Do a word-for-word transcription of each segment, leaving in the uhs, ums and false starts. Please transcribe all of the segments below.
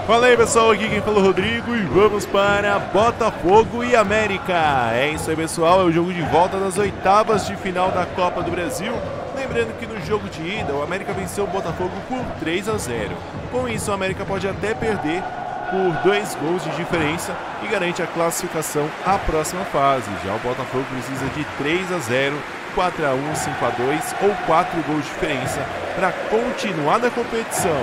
Fala aí pessoal, aqui quem fala é o Rodrigo e vamos para Botafogo e América. É isso aí pessoal, é o jogo de volta das oitavas de final da Copa do Brasil. Lembrando que no jogo de ida o América venceu o Botafogo por três a zero. Com isso o América pode até perder por dois gols de diferença e garante a classificação à próxima fase. Já o Botafogo precisa de três a zero, quatro a um, cinco a dois ou quatro gols de diferença para continuar na competição.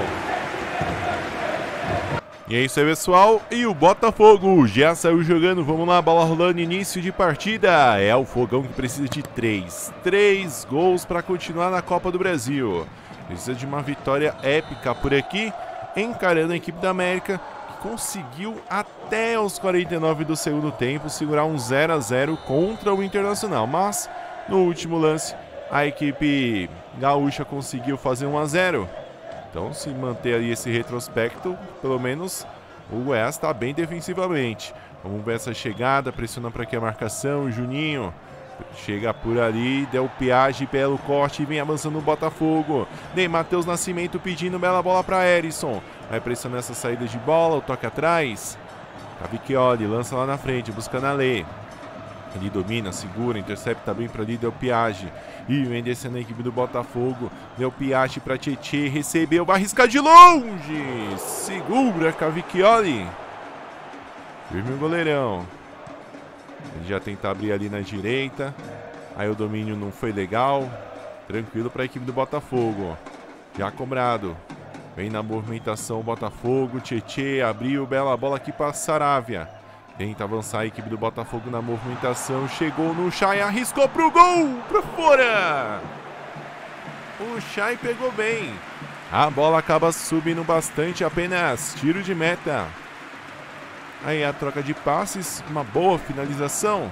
E é isso aí pessoal, e o Botafogo já saiu jogando, vamos lá, bola rolando, início de partida. É o Fogão que precisa de três, três gols para continuar na Copa do Brasil. Precisa de uma vitória épica por aqui, encarando a equipe da América, que conseguiu até os quarenta e nove do segundo tempo segurar um zero a zero contra o Internacional. Mas no último lance a equipe gaúcha conseguiu fazer um a zero. Então, se manter aí esse retrospecto, pelo menos o Goiás está bem defensivamente. Vamos ver essa chegada, pressiona para aqui a marcação, o Juninho chega por ali, Del Piage, belo corte, vem avançando o Botafogo. Ney Matheus Nascimento pedindo bela bola para Erisson. Vai pressionando essa saída de bola, o toque atrás. Cavicchioli lança lá na frente, buscando a Lê. Ele domina, segura, intercepta bem para ali, Del Piage. E vem descendo a equipe do Botafogo. Del Piage para Tietê, recebeu, vai arriscar de longe. Segura, Cavicchioli. Firme o goleirão. Ele já tenta abrir ali na direita. Aí o domínio não foi legal. Tranquilo para a equipe do Botafogo. Já cobrado. Vem na movimentação o Botafogo. Tietê abriu, bela bola aqui para Saravia. Tenta avançar a equipe do Botafogo na movimentação. Chegou no Chay, arriscou pro gol! Pra fora! O Chay pegou bem. A bola acaba subindo bastante, apenas tiro de meta. Aí a troca de passes, uma boa finalização.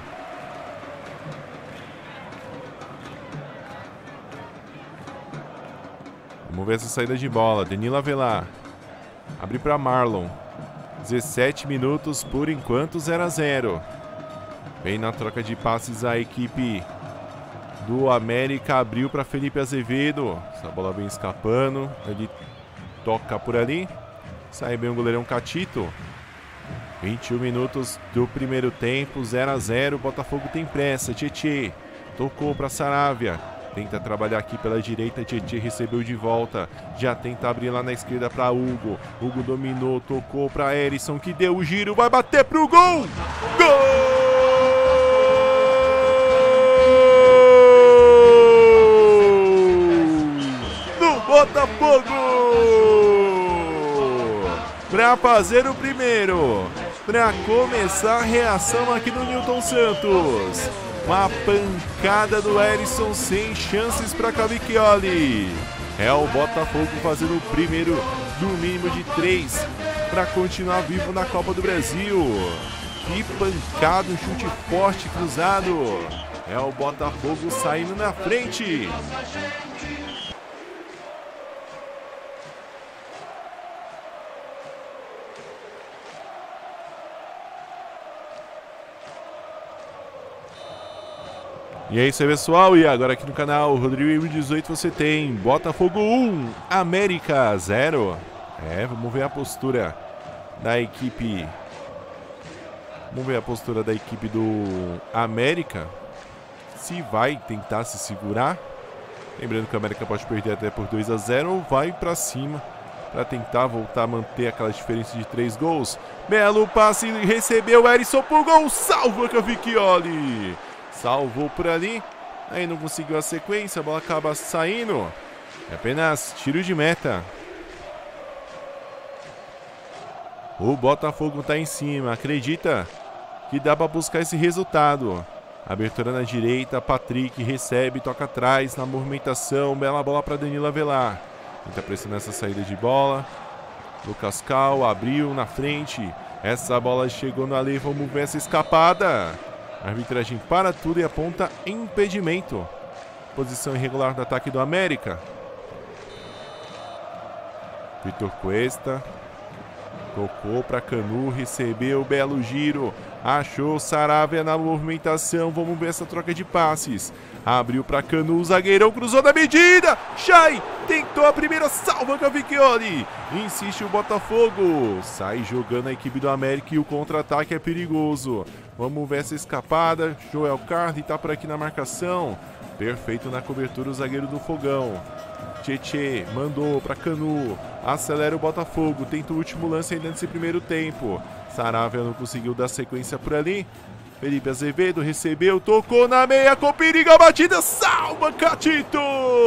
Vamos ver essa saída de bola. Danilo Avelar. Abre para Marlon. dezessete minutos, por enquanto zero a zero. Vem na troca de passes a equipe do América, abriu para Felipe Azevedo. Essa bola vem escapando, ele toca por ali. Sai bem o goleirão Catito. vinte e um minutos do primeiro tempo, zero a zero. Botafogo tem pressa, Tietê tocou para Saravia. Tenta trabalhar aqui pela direita, Tietê recebeu de volta. Já tenta abrir lá na esquerda para Hugo. Hugo dominou, tocou para Erisson, que deu o giro, vai bater pro gol! Gol! Do Botafogo! Para fazer o primeiro, para começar a reação aqui no Newton Santos. Uma pancada do Erisson sem chances para Cavicchioli. É o Botafogo fazendo o primeiro do mínimo de três para continuar vivo na Copa do Brasil. Que pancada, um chute forte cruzado. É o Botafogo saindo na frente. E é isso aí pessoal, e agora aqui no canal Rodrigo dezoito você tem Botafogo um, América zero. É, vamos ver a postura da equipe. Vamos ver a postura da equipe do América. Se vai tentar se segurar. Lembrando que o América pode perder até por dois a zero ou vai pra cima para tentar voltar a manter aquela diferença de três gols. Belo passe, recebeu Erisson pro gol, salva Cavicchioli. Salvou por ali, aí não conseguiu a sequência, a bola acaba saindo. É apenas tiro de meta. O Botafogo tá em cima, acredita que dá para buscar esse resultado. Abertura na direita, Patrick recebe, toca atrás na movimentação, bela bola para Danilo Avelar. Tenta pressionar essa saída de bola. Lucas Cal abriu na frente, essa bola chegou no ali, vamos ver essa escapada. A arbitragem para tudo e aponta impedimento. Posição irregular do ataque do América. Vitor Cuesta Tocou para Canu, recebeu, belo giro. Achou Saravia na movimentação. Vamos ver essa troca de passes. Abriu para Canu, o zagueirão cruzou na medida. Chay tentou a primeira, salva Cavicchioli. Insiste o Botafogo. Sai jogando a equipe do América e o contra-ataque é perigoso. Vamos ver essa escapada. Joel Carli tá por aqui na marcação. Perfeito na cobertura o zagueiro do Fogão. Tchê mandou para Canu. Acelera o Botafogo. Tenta o último lance ainda nesse primeiro tempo. Saravia não conseguiu dar sequência por ali. Felipe Azevedo recebeu, tocou na meia com perigo a batida. Salva Catito!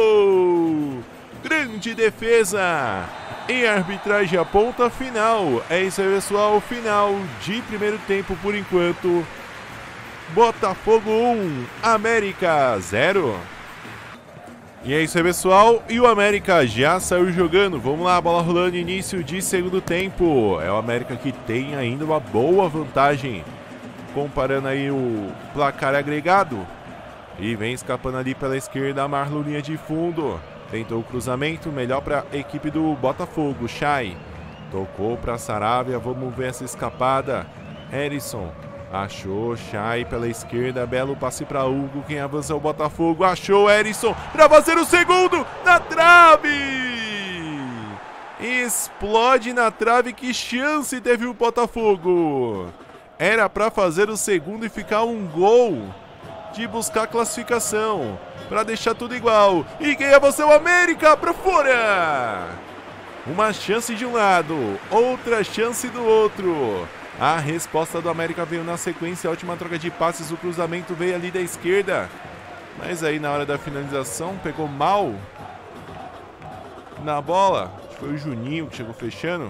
Grande defesa. Em arbitragem a ponta final. É isso aí, pessoal. Final de primeiro tempo por enquanto. Botafogo um, América zero. E é isso aí, pessoal. E o América já saiu jogando. Vamos lá, bola rolando, início de segundo tempo. É o América que tem ainda uma boa vantagem, comparando aí o placar agregado. E vem escapando ali pela esquerda a Marlon, linha de fundo. Tentou o cruzamento, melhor para a equipe do Botafogo. Chay tocou para Saravia, vamos ver essa escapada. Herisson achou, Chay pela esquerda, belo passe para Hugo, quem avança é o Botafogo. Achou Herisson para fazer o segundo, na trave! Explode na trave, que chance teve o Botafogo! Era para fazer o segundo e ficar um gol de buscar classificação, para deixar tudo igual. E quem avançou? O América para fora! Uma chance de um lado, outra chance do outro. A resposta do América veio na sequência, a última troca de passes, o cruzamento veio ali da esquerda. Mas aí na hora da finalização pegou mal na bola. Acho que foi o Juninho que chegou fechando.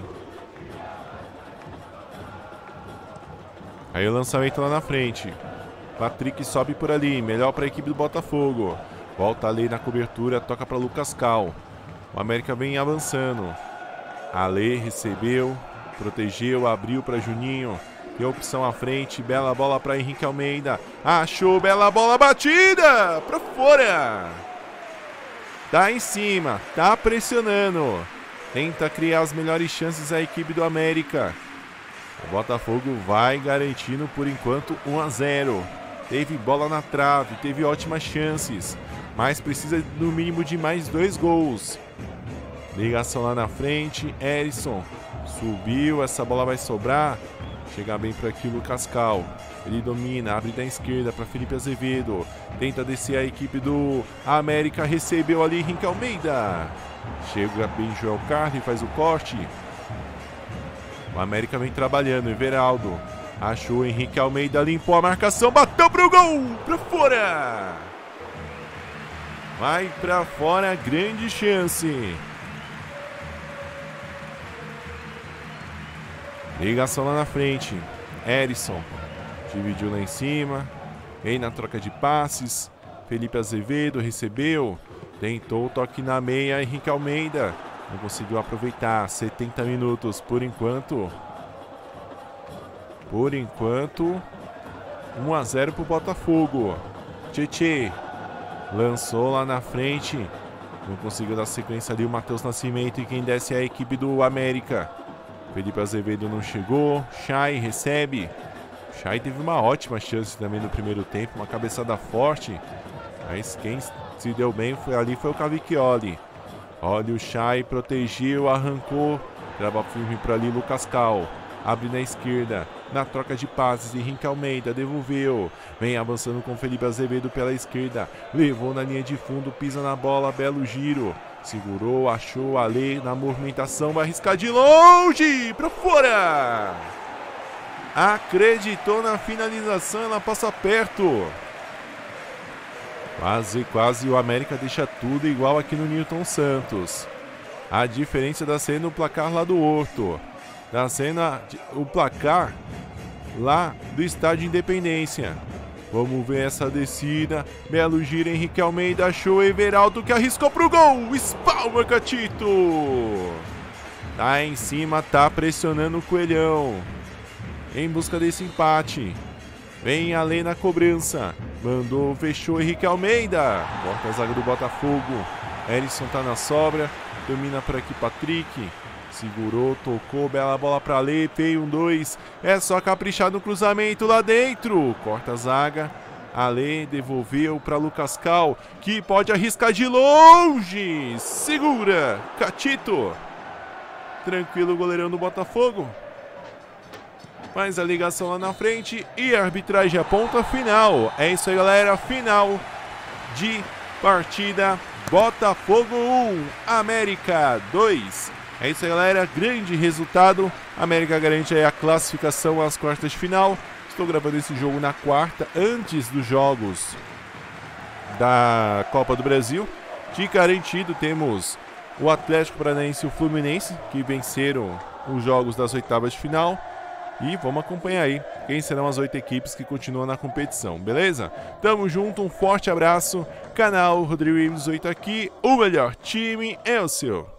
Aí o lançamento lá na frente. Patrick sobe por ali, melhor para a equipe do Botafogo. Volta ali na cobertura, toca para Lucas Cal. O América vem avançando. Ale recebeu, protegeu, abriu para Juninho. Tem opção à frente, bela bola para Henrique Almeida. Achou, bela bola batida para fora. Tá em cima, tá pressionando. Tenta criar as melhores chances a equipe do América. O Botafogo vai garantindo por enquanto um a zero. Teve bola na trave, teve ótimas chances, mas precisa no mínimo de mais dois gols. Ligação lá na frente, Herisson subiu, essa bola vai sobrar. Chega bem por aqui o Lucas Cal. Ele domina, abre da esquerda para Felipe Azevedo. Tenta descer a equipe do América, recebeu ali Henrique Almeida. Chega bem Joel Carli, faz o corte. O América vem trabalhando, Everaldo. Achou o Henrique Almeida, limpou a marcação, bateu pro gol, pra fora. Vai pra fora, grande chance. Ligação lá na frente. Herisson dividiu lá em cima. Vem na troca de passes. Felipe Azevedo recebeu. Tentou o toque na meia, Henrique Almeida. Não conseguiu aproveitar. setenta minutos por enquanto. Por enquanto, um a zero para o Botafogo. Tchê lançou lá na frente. Não conseguiu dar sequência ali o Matheus Nascimento. E quem desce é a equipe do América. Felipe Azevedo não chegou. Chay recebe. Chay teve uma ótima chance também no primeiro tempo. Uma cabeçada forte. Mas quem se deu bem foi ali foi o Cavicchioli. Olha o Chay, protegeu, arrancou. Trava firme para ali Lucas Cal. Abre na esquerda, na troca de passes, Henrique Almeida devolveu. Vem avançando com Felipe Azevedo pela esquerda. Levou na linha de fundo, pisa na bola, belo giro. Segurou, achou, Ale na movimentação, vai arriscar de longe, para fora. Acreditou na finalização, ela passa perto. Quase, quase o América deixa tudo igual aqui no Newton Santos. A diferença da cena no placar lá do Horto. Da cena, o placar lá do Estádio Independência. Vamos ver essa descida. Belo giro, Henrique Almeida achou Everaldo que arriscou pro gol. Espalma, Catito. Tá em cima, tá pressionando o Coelhão. Em busca desse empate. Vem além na cobrança. Mandou, fechou Henrique Almeida. Corta a zaga do Botafogo. Herisson tá na sobra. Domina por aqui Patrick. Segurou, tocou, bela bola pra Lê, feio, um, dois. É só caprichar no cruzamento lá dentro. Corta a zaga. Ale devolveu para Lucas Cal, que pode arriscar de longe. Segura, Catito. Tranquilo o goleirão do Botafogo. Faz a ligação lá na frente e a arbitragem aponta final. É isso aí, galera. Final de partida. Botafogo um, América dois. É isso aí, galera. Grande resultado. América garante aí a classificação às quartas de final. Estou gravando esse jogo na quarta, antes dos jogos da Copa do Brasil. De garantido, temos o Atlético Paranaense e o Fluminense, que venceram os jogos das oitavas de final. E vamos acompanhar aí quem serão as oito equipes que continuam na competição, beleza? Tamo junto, um forte abraço. Canal Rodrigo dezoito aqui, o melhor time é o seu.